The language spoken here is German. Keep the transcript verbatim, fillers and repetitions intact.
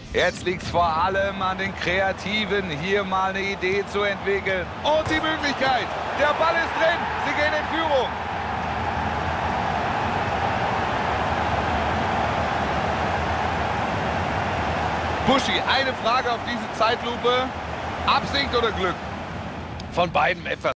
Jetzt liegt es vor allem an den Kreativen, hier mal eine Idee zu entwickeln. Und die Möglichkeit, der Ball ist drin, sie gehen in Führung. Buschi, eine Frage auf diese Zeitlupe. Absicht oder Glück? Von beiden etwas.